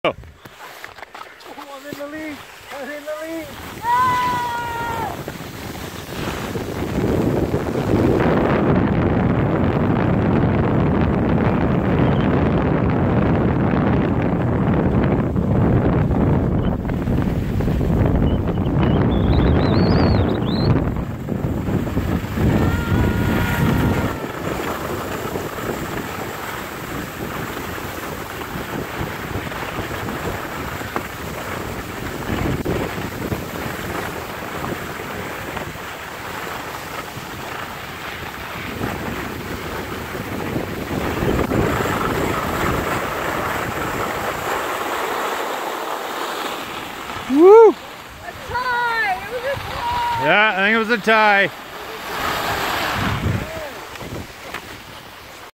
Oh, I'm in the lead. I'm in the lead. Woo! A tie! It was a tie! Yeah, I think it was a tie.